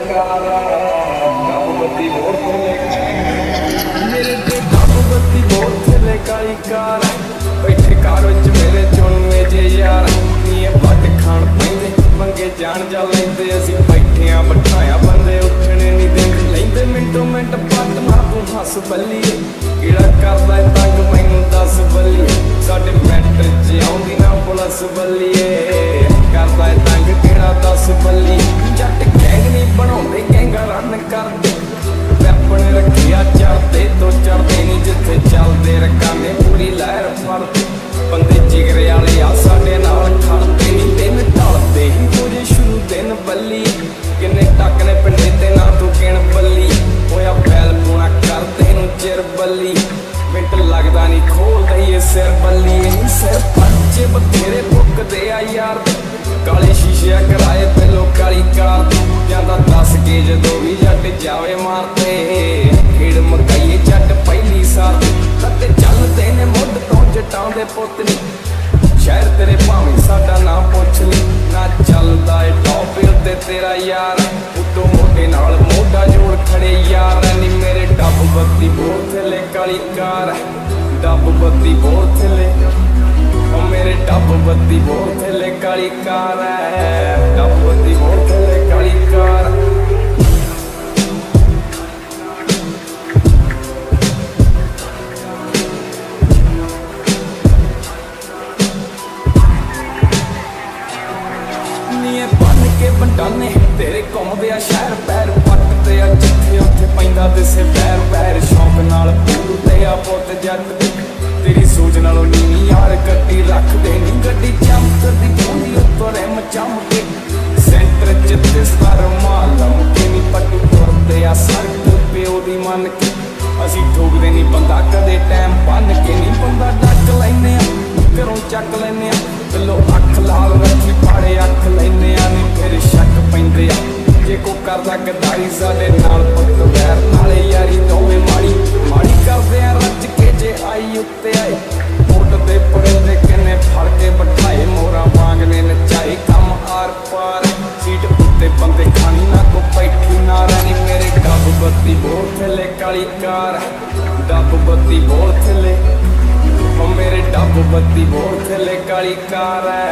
car dub बत्ती बोल थले मेरे ते डब बत्ती बोल थले काली कार बैठे कार विच मेरे चुनवे जे यार नी बट खाण पैंदे मंगे जान जा लैंदे असीं बैठे आ बिठाया बंदे उठने नहीं देंदे लैंदे मिंटो मिंट पट मार तूं हस बल्लीए किहड़ा करदा है तंग मैनूं दस बल्लीए साडे मैटर च आउंदी ना पुलिस बल्लीए करदा है तंग किहड़ा दस बल्लीए जट गैंग नहीं बनाउंदे गैंगा रन करदे वैपन रखिया चढ़दे तो चढ़दे नहीं जिथे चलदे रकाने पूरी लहर फड़दे बंदे जिगरे वाले आ साडे नाल खड़दे नहीं दिन ढलदे ही होजे शुरू दिन बल्लीए किन्ने टक ने पिंडे ते ना तू किण बल्ली होया बैल पूना करदे नूं चिर बल्ली मिंट लगदा नहीं खोल दईए सिर बल्लीए नी सिर बच्चे बथेरे भुकदे आ यार काले शीशे कराए पहलो काली कार जांदा दस के जदों भी जट जावे मारते खेड़ मकाइए जट पहली साथ तत्ते चलदे ने मुੱਢ ਤੋਂ जटां दे पुत्त नी शहर तेरे भावें साडा ना पुछ ली ना चलदा ए टॉप उत्ते तेरा यार उतों मोढे नाल मोढा जोड़ खड़े यार नी मेरे डब बत्ती बोल थले काली कार डब बत्ती बोल थले ओ मेरे डब बत्ती बोल थले काली कार डब बत्ती बोल थले काली कार बंडाने तेरे घुमदे आ शहर पैर पटदे आ जिथे उत्थे पैंदा दिसे पैर पैर शौक नाल पूरदे आ पुत जट तेरी सोच नालों नीवी यार गड्डी रखदे नी गड्डी चमकदी पूरी उत्तों रिम चमके सेंटर च दिसदा रुमाल लमके नी पट्टू तुरदे आ सड़क प्यो दी मन के असीं ठोकदे नी बंदा कदे टैम भन के नी बंदा डक लैने आ घरों चक लैने आ पहलो अख लाल रखी फाड़े अख लैने आ नी फिर शक पैंदे आ जे को करदा गद्दारी साडे नाल पुत्त वैर नाले यारी दोवें माड़ी माड़ी करदे आ रज के जे आई उत्ते आए मुੱਢ दे परिंदे किन्ने फड़ के बिठाए मोरा वांगने नचाए कम आर पार सीट उत्ते बंदे खानी ना को बैठी ना रानी मेरे डब बत्ती बोल थले काली कार डब बत्ती बोल थले ओ मेरे डब बत्ती बोल थले काली कार